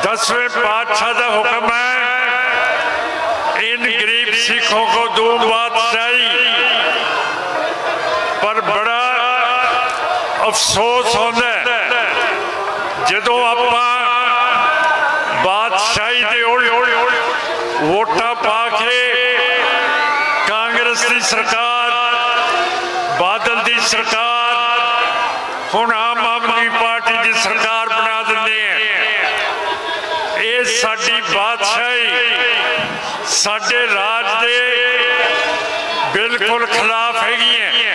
10वें पातशाह का हुक्म है, इन गरीब सिखों को दूं बादशाही। पर बड़ा अफसोस होता है जदों आपां बादशाही दे वोटां पा के कांग्रेस की सरकार, बादल की सरकार, हुण आम आदमी पार्टी की सरकार बना दिंदे हैं। ये साडी बादशाही साडे राज दे बिल्कुल खिलाफ हैगी है।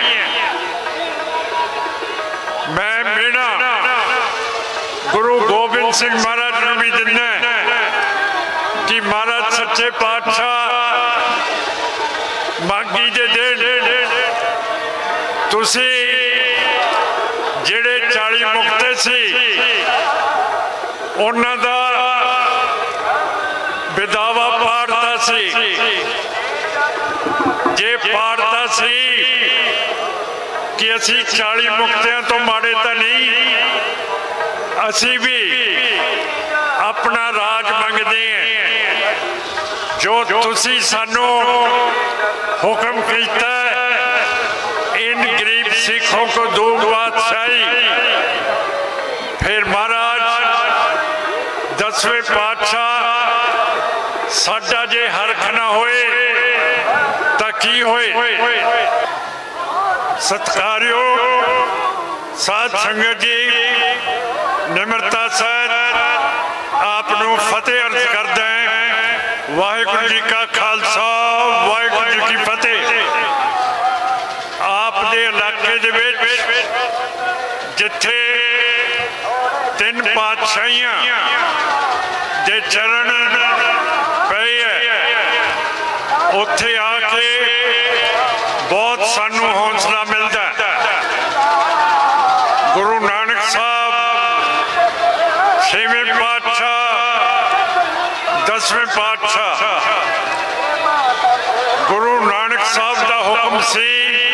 मैं मेरा गुरु गोबिंद सिंह महाराज नूं भी दिना कि महाराज सच्चे पातशाह मागी दे दिन तुसी जिहड़े 40 मुक्ते सी उन्हां दा विदावा पाड़ता सी, जे पाड़ता सी कि असी 40 मुक्तियां तो माड़े तो नहीं, असी भी अपना राज मंगते हैं। जो तुसी सानू हुक्म कीता इन गरीब सिखों को दूं बादशाही, फिर महाराज 10वें पातशाह साडा जे हरख ना होए तां की होए। सत्कारयोग साध संगत जी, निमरता सहित आपनू फतेह अर्ज करते हैं। वाहिगुरू जी का खालसा, वाहिगुरू जी की फतेह। आप दे इलाके दे विच जिथे 3 पातशाहियां दे चरण पे है, उत्थे आके बहुत सानू हौसला मिलता है। गुरु नानक साहब 6वें पातशाह, 10वें पातशाह, गुरु नानक साहब का हुक्म सी,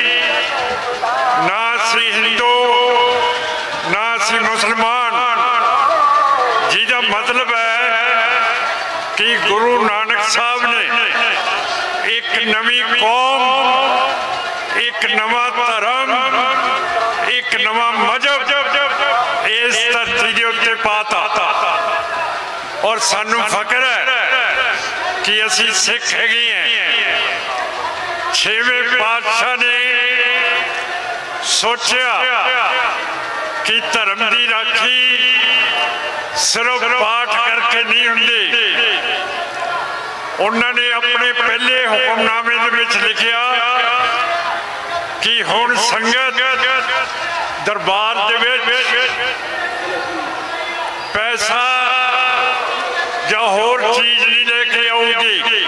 ना सी हिंदू ना सी मुसलमान, जिहदा मतलब है कि गुरु नानक साहब ने एक नवी कौम, एक नवा धर्म, एक नवा मजहब इस धरती के उत्ते पाता। और सानू फकर है कि असी सिख हैगे हैं। 6वें पातशाह ने सोचा कि धर्म की राखी सिर्फ पाठ करके नहीं हुंदी। उन्होंने अपने पहले हुक्मनामे दे विच लिखिया कि हुण संगत दरबार दे विच पैसा या होर चीज नहीं लेके आऊगी।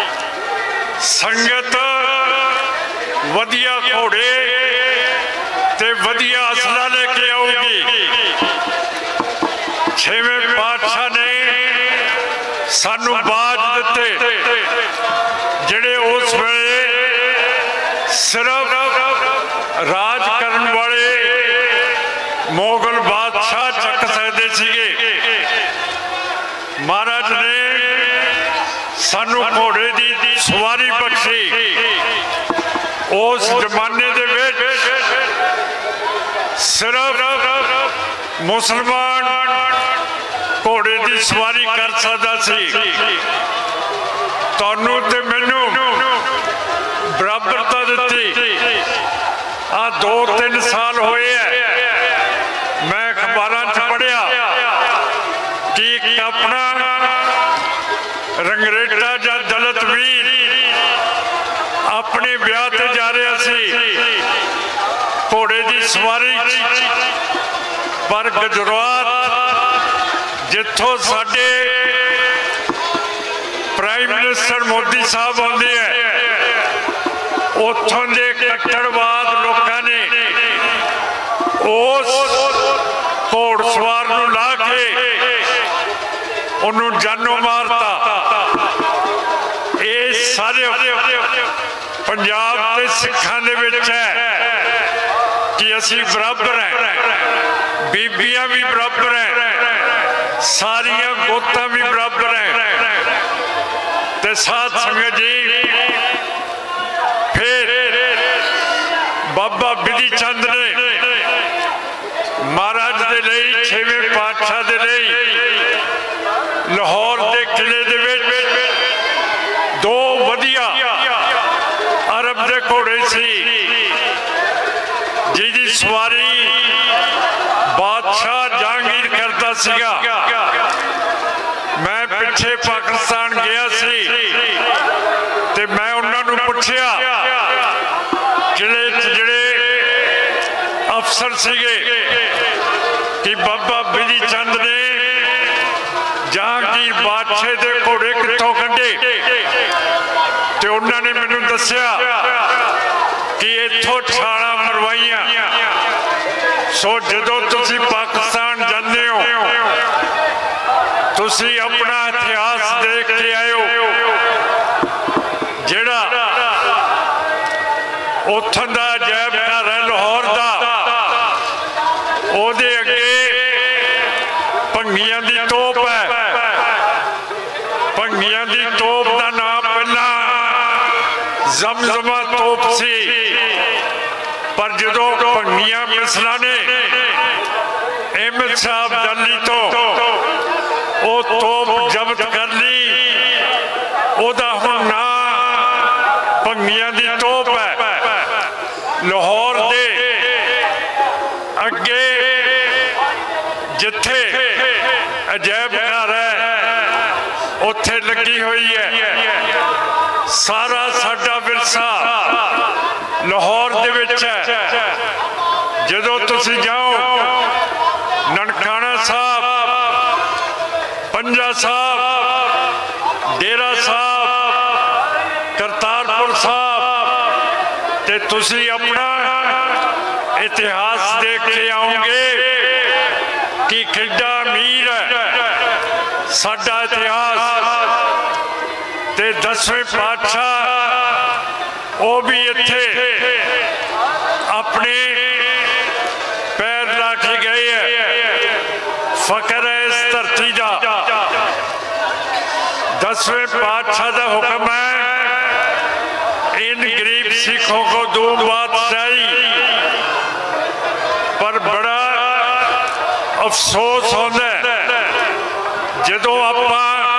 संगत वधिया घोड़े ते वधिया असला लेके आऊगी। 6वें पातशाह ने सानू बाज दिते जिहड़े उस वेले सिर्फ राज करन वाले मोगल बादशाह चक सकते सीगे। महाराज ने सानू घोड़े की सवारी बख्शी। उस जमाने दे विच सिर्फ मुसलमान घोड़े की सवारी कर सकता सी। तुहानू ते मैनू बराबरता दी। आ 2-3 साल होए है, मैं अखबारां च पढ़िया कि एक अपना रंगरेटा या दलित वीर अपने ब्याह ते जा रहा सी घोड़े की सवारी, पर गुजरात जिथों साडे प्राइम मिनिस्टर मोदी साहब आते हैं, उथों के कट्टरवाद लोगों ने उस घोड़सवार नूं ला के उन्होंने जानों मारता। ये सारे पंजाब के सिखां दे विच है कि असी बराबर हैं, बीबियां भी बराबर हैं, सारिया गोतां भी बराबर है। ते साध संगत जी, फिर बाबा बिधि चंद ने महाराज दे लई, छेवें पातशाह दे लई लाहौर के किले दे विच दो वधिया अरब दे घोड़े सी, जिहदी सवारी बादशाह जहांगीर करता सीगा। मैं पिछे पाकिस्तान गया सी ते मैं उन्होंने पूछया किले जिहड़े अफसर सीगे कि बाबा बिधि चंद ने जहांगीर बादशाह दे घोड़े कित्थों कढे, ते उन्होंने मैनू दस्सिया कि इत्थों छालां मरवाइयां। सो जदों तुसीं पाकिस्तान जांदे हो, तुसीं अपना इतिहास देख के आए हो, जिहड़ा उत्थों दा अजायब घर है लाहौर दा, ओहदे अगे भंगियां दी तोप है। भंगियां दी तोप का नाम पहला जमजमा तोप सी, पर जदों भंगियां मिसलां ने अहमद साहब दिल्ली तो वो तोप जब्त कर ली, ओहदा हुण नाम भंगियां दी तोप है। लाहौर दे अगे जिथे अजायब घर है उत्थे लगी हुई है। सारा साडा विरसा लाहौर दे विच है। जदों तुसीं जाओ ननकाना साहब, पंजा साहब, डेरा साहब, करतारपुर साहब, ते तुसीं अपना इतिहास देख के आओगे कि किड्डा अमीर है साडा इतिहास। ते 10वें पातशाह वो भी इत्थे अपने पैर ला के गए है। फकर है इस धरती का। 10वें पातशाह का हुक्म है इन गरीब सिखों को दूर बादशाही। पर बड़ा अफसोस होता है जदों आपां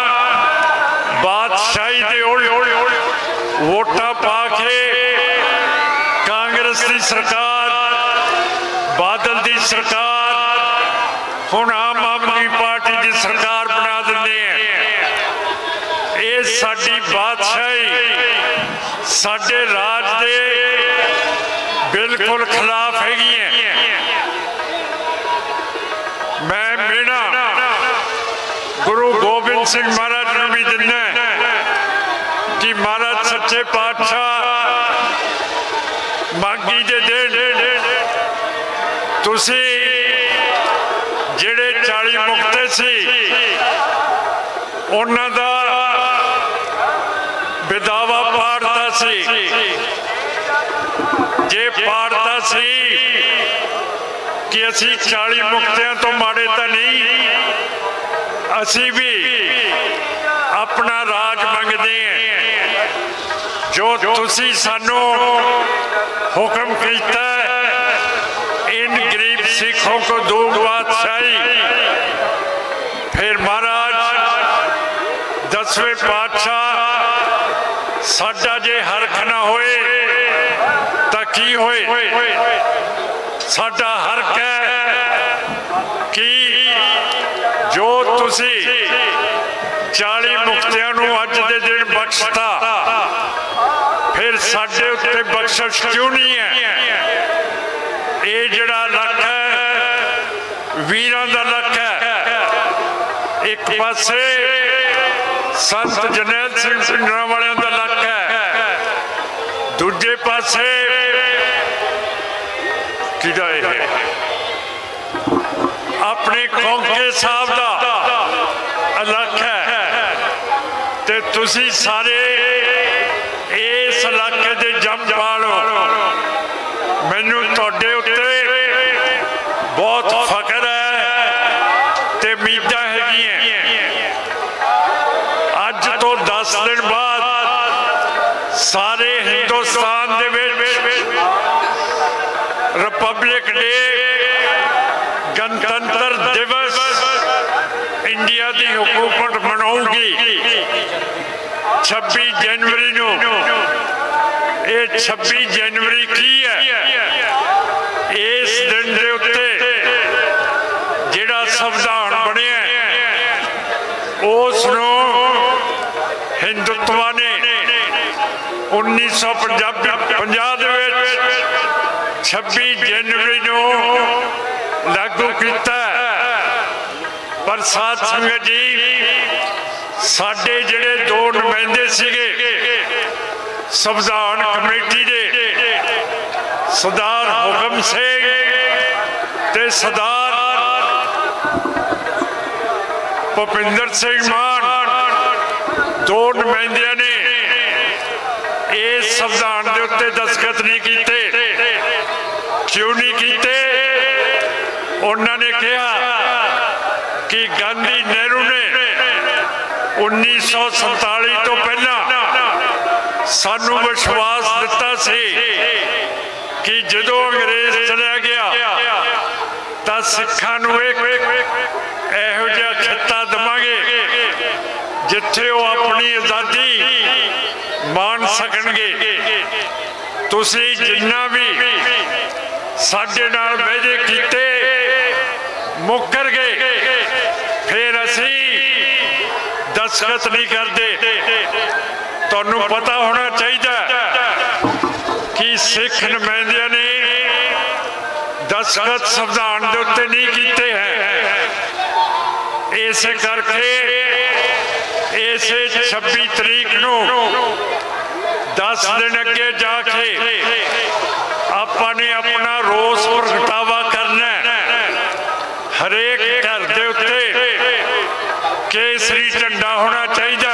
बादशाही दे वोटां पा के कांग्रेस की सरकार, बादल की सरकार, हुण आम आदमी पार्टी की सरकार बना दिंदे हैं। ये साडी बादशाही साडे राज दे बिल्कुल खिलाफ हैगी है। मैं मेना गुरु गोबिंद सिंह महाराज नूं भी दिना कि महाराज सच्चे पातशाह माघी दे दिन तुसी जिहड़े 40 मुक्ते सी उन्हां दा विदावा पाड़ता सी। जे पाड़ता सी कि असी 40 मुक्तियां तो माड़े तो नहीं, असी भी अपना राज मंगते हैं। जो तुसी सानू हुक्म कीता इन गरीब सिखों को दूर बादशाही। फिर महाराज 10वें पातशाह साडा जे हरख ना होए तां की होए। साडा हरख है कि जो तुसी 40 मुक्तियां नूं अज दे दिन बख्शता, फिर साडे उत्ते बख्शिश क्यों नहीं है। ये जिहड़ा लख है वीरां दा लख है। एक पासे संत जरनैल सिंह पिंडरांवालियां दा लख है, दूजे पासे किहदा है अपने कौंके साहब दा लख है। ते तुसी सारे इस इलाके दे जमपाल हो। मैनू तुहाडे उत्ते बहुत फकर है ते उम्मीदां है हिंदुस्तान दे विच रिपब्लिक डे गणतंत्र दिवस इंडिया की हुकूमत मनाऊगी 26 जनवरी नूं। ये 26 जनवरी की है? इस दिन दे उत्ते जिहड़ा संविधान बनिया उसनूं हिंदुत्व ने 1950 दे विच 26 जनवरी नूं लागू किया। पर साध संगत जी साडे जिहड़े 2 नुमाइंदे सीगे संविधान कमेटी दे सरदार हुकम सिंह ते सरदार भुपिंदर सिंह मान 2 नुमाइंदियां ने इस संविधान के उत्ते दस्तखत नहीं किए। क्यों नहीं किए? उन्होंने कहा कि गांधी नेहरू ने 1947 तो पहला सानू विश्वास दिता सी कि जदों अंग्रेज चलिया गया तो सिखां नूं इहो जिहा खिता देवांगे जिथे वो अपनी आज़ादी मान सकणगे। तुसीं जिन्ना भी साडे नाल वादे कीते मुकर गए, फिर असीं दस्तखत नहीं करते। तुहानूं पता होना चाहिए कि सिख नुमाइंदियां ने दस्तखत संविधान के उत्ते नहीं किए हैं। इस करके इस 26 तरीक नूं 10 दिन अगे जाके आपने अपना रोस प्रगटावा करना। हरेक घर के उत्ते केसरी झंडा होना चाहिए।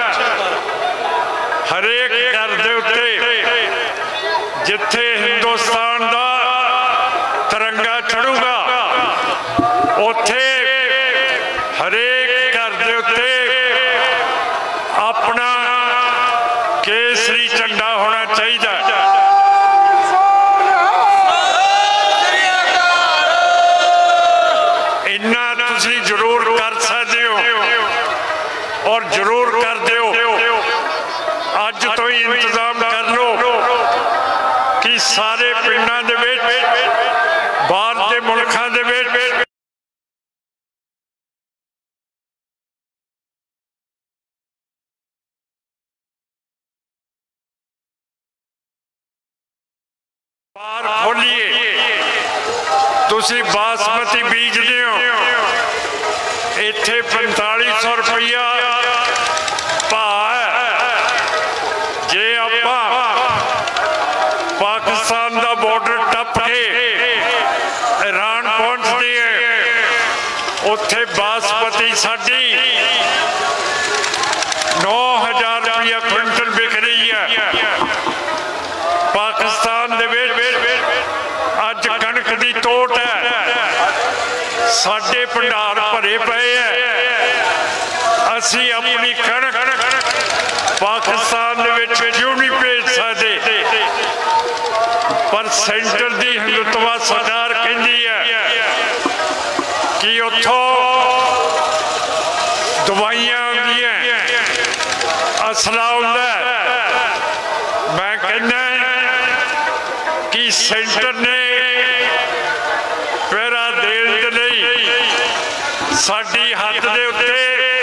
हरेक घर के उत्ते जिथे हिंदुस्तान का तिरंगा चढ़ूगा उथे हरेक घर के उत्ते अपना केसरी झंडा होना चाहिए। इन्ना तुसीं जरूर कर सकते हो और जरूर कर दो। अज तो ही इंतजाम कर लो कि सारे पिंडां दे विच बाहर दे मुल्कां दे विच बाहर खोलिए। तुसीं बासमती बीजदे हो, इत्थे 4500 रुपया भाव है। जे आपां पाकिस्तान का बॉर्डर टप के ईरान पहुंचते हैं उत्थे बासमती साडी 9000 रुपया क्विंटल बिक रही है। पाकिस्तान दे विच अज कणक की तोट है, साडे भंडार भरे पे है। असी अपनी कणक पाकिस्तान दे विच क्यों नहीं भेज सकते? पर सेंटर की हिंदुत्व सरकार कहती है कि उत्थों दवाइयां आउंदियां, असला आउंदा। मैं कहना कि सेंटर ने पैरा देण दे लई साडी हद दे उत्ते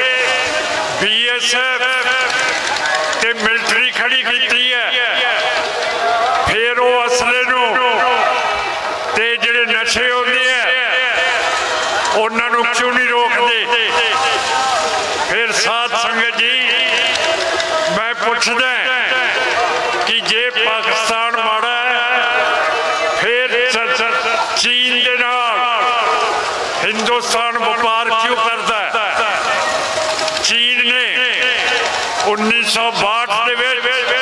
BSF ते मिलिटरी खड़ी की है। फिर वो असले नूं ते जिहड़े नशे होंदे है उन्हां नूं क्यों नहीं रोकदे? फिर साध संगत जी मैं पुछदा कि जे पाकिस्तान माड़ा है फिर चीन दे नाल हिंदुस्तान व्यापार क्यों करता है? चीन ने 1962 के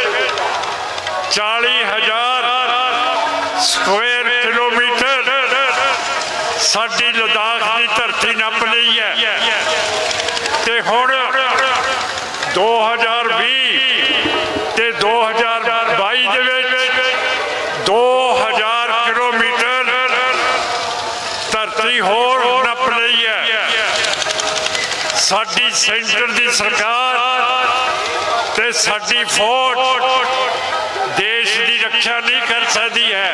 40,000 स्क्वायर किलोमीटर साडी लद्दाख की धरती नप ली है। ते हुण 2020 ते 2022 दे विच साडी सेंटर दी सरकार ते साडी फौज देश की रक्षा नहीं कर सकती है।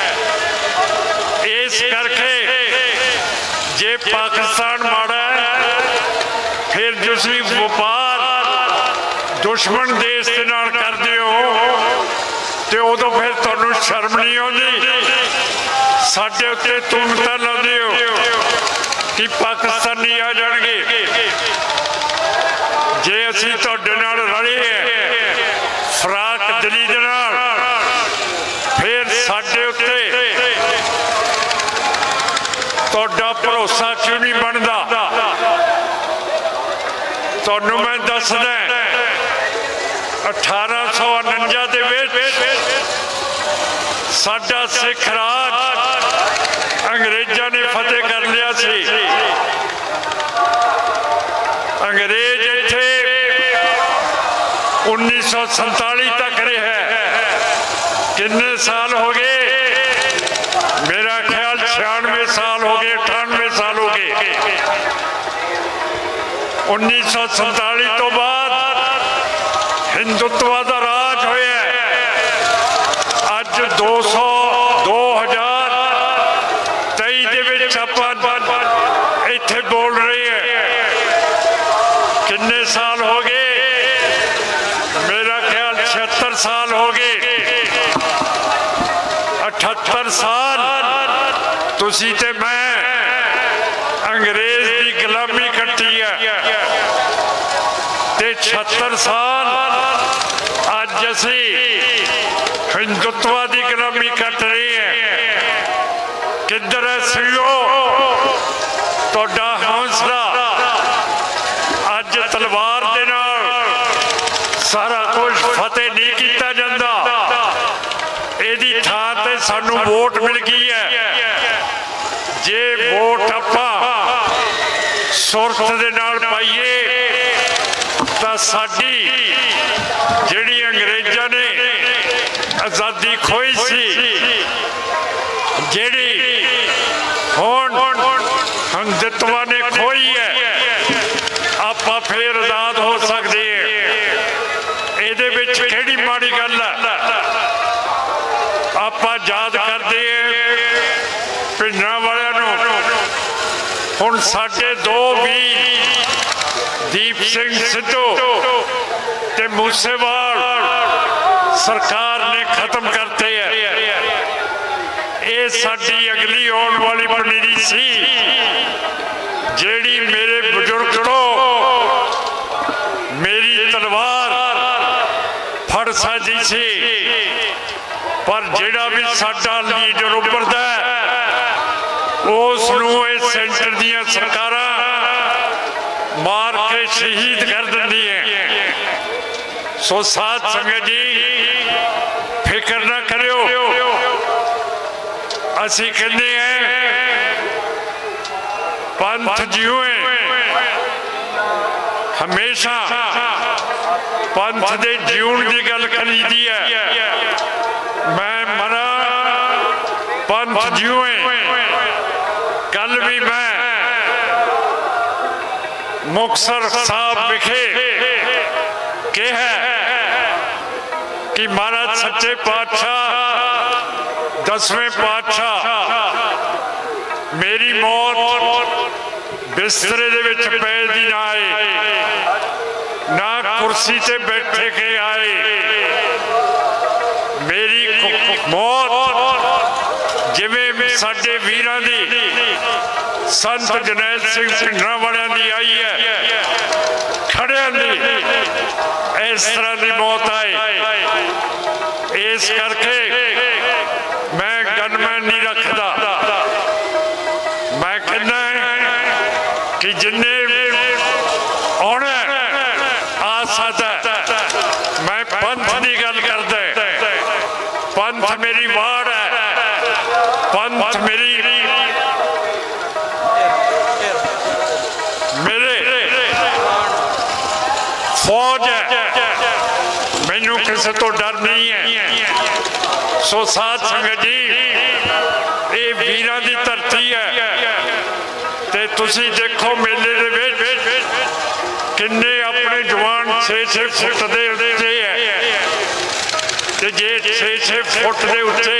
इस करके जे पाकिस्तान माड़ा है फिर जिसमें व्यापार दुश्मन देश के नाल करते हो तो उदों फिर तुहानूं शर्म नहीं आउंदी। साडे उत्ते तुमता लाउंदे हो कि पाकिस्तानी आ जाणगे। जे असीं तुहाडे नाल रले फराक दिली दे नाल फिर साडे उत्ते तुहाडा भरोसा क्यों नहीं बनदा? तुहानूं मैं दसदा 1849 दे विच साडा सिख राज अंग्रेज़ां ने फतेह कर लिया सी। अंग्रेज इत्थे 1947 तक रहे। कितने साल हो गए? मेरा ख्याल 96 साल हो गए, 98 साल हो गए। 1947 तो बाद हिंदुत्व का राज होया। अज 2023 दे विच आपां इत्थे बोल रहे हैं। कितने साल हो गए? मेरा ख्याल 76 साल हो गए। 78 साल तुसी ते मैं अंग्रेज की गुलामी कट्टी है ते 76 साल अज असी हिंदुत्व की गुलामी कट रहे हैं। किधर है सियो तुहाडा हौसला? अज तलवार दे नाल सारा कुछ फतेह नहीं किया जाता। इहदी थां ते सानू वोट मिल गई है। जे वोट आपां सुरत दे नाल पाइए तां साडी जिहड़ी अंग्रेज़ां ने आज़ादी खोई सी, जिहड़ी हुण हिंदुत्व ने खोई है, आपां फिर आज़ाद हो सकदे हैं। इहदे विच किहड़ी माड़ी गल है? आपां याद करदे हैं पिंडां वालिआं नूं। हुण साडे दो वीर दीप सिंह सिद्धू ते मूसेवाल सरकार ने खत्म करते हैं। ये साडी अगली आने वाली पनीरी सी जेड़ी मेरे बुजुर्ग को मेरी तलवार फड़ सकती सी। पर जेड़ा भी साडा लीडर उभरदा उसनूं सेंटर दियां सरकारां मार के शहीद कर दिंदी है। सो साथ संगत जी फिक्र ना करियो। असी कहते हैं पंथ जीवे हमेशा पंथ दे जीवन की गल करी दी है। मैं मरा पंथ जीवे। कल भी मैं मुक्तसर साहब विखे कहा कि महाराज सच्चे पातशाह 10वें पातशाह मेरी मौत बिस्तरे दे विच पै दी ना आए, ना कुर्सी ते बैठे के आए। मेरी मौत जिवें साडे वीरां दी संत जरनैल सिंह भिंडरां वालियां दी आई है, खड़ियां दी इस तरह की मौत आई। इस करके मैं गनमैन नहीं रखता। मैं कहना कि जिन्ने आना आ सकता। मैं पंथ की गल करदा। पंथ मेरी वाड़ है, पंथ मेरी मेरे फौज है। मैनू किसी तो डर नहीं है। सो साथ संगत जी ये वीरां दी धरती है। ते तुसी देखो मेले दे विच किन्ने अपने जवान 6-6 फुट दे उत्ते है ते जे 6-6 फुट दे उत्ते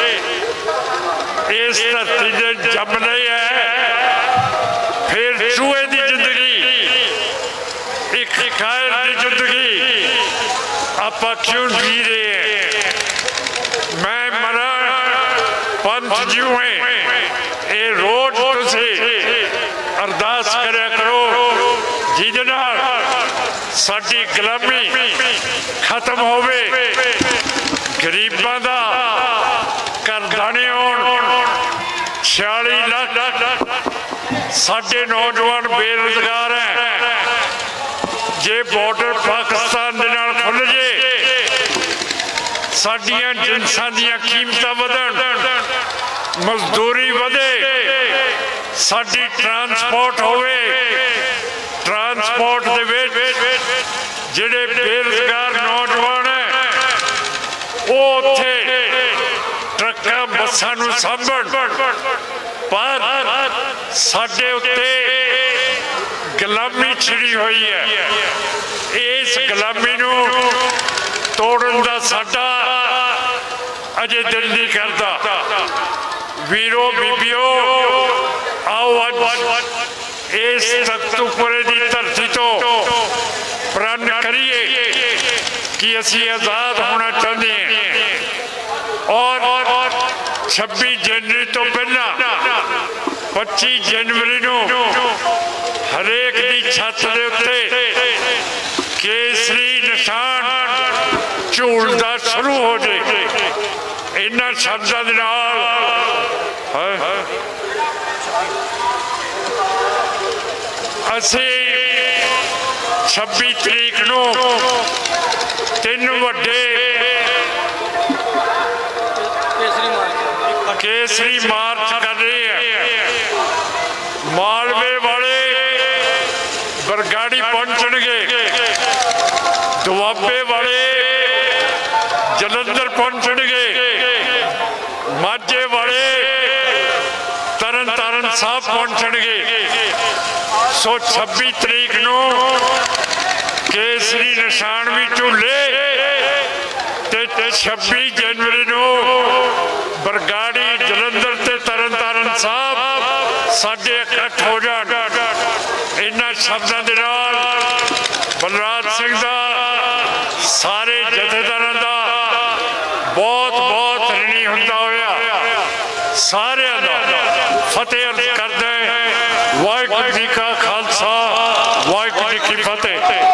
इस धरती दे जमने है फिर चूहे की जिंदगी एक कायर की जिंदगी आप क्यों जी रहे हैं। मैं मरा पंथ जीवे ये रोज तुसी अरदास करया करो जिहदे नाल साडी गुलामी खत्म होवे गरीबां दा करदाने होण 46 लाख साडे नौजवान बेरोजगार हैं। जे बॉर्डर पाकिस्तान दे नाल खुल जे साडियां जिनसां दियां कीमतां वधण मजदूरी वधे साडी ट्रांसपोर्ट होवे ट्रांसपोर्ट दे विच जिहड़े बेरोजगार नौजवान है वो उत्थे ट्रक्कां बसां नूं सांभण पर साडे उत्ते गुलामी छिड़ी हुई है। इस गुलामी नूं तोड़न दा साडा अजे दिल नहीं करता। वीरो बीबियो आओ अज इस तख्तूपुरे दी धरती तो प्रण करिए कि असी आजाद होना चाहते हैं और 26 जनवरी तो पहला 25 जनवरी नूं हरेक दी छत दे उत्ते केसरी निशान झूलदा शुरू हो जाए। इन्हां शब्दां दे नाल असी 26 तरीक नूं 3 वड्डे केसरी मार्च कर रहे हैं। मालवे वाले बरगाड़ी पहुंचणगे दुआबे वाले जलंधर पहुंचणगे माझे वाले तरन तारण साहब पहुंचणगे। सो 26 तरीक नूं केसरी निशान भी झूले ते 26 जनवरी नूं बरगाड़ी जलंधर ते तरन तारण साहब साडे इकट्ठ हो जाण। इन्हां शब्दां दे नाल बलराज सिंह दा सारे जथेदारां दा बहुत बहुत ऋणी हुंदा होया सारिआं दा फतेह अर्ज करदे वाहिगुरू जी का खालसा वाहिगुरू जी की फतेह।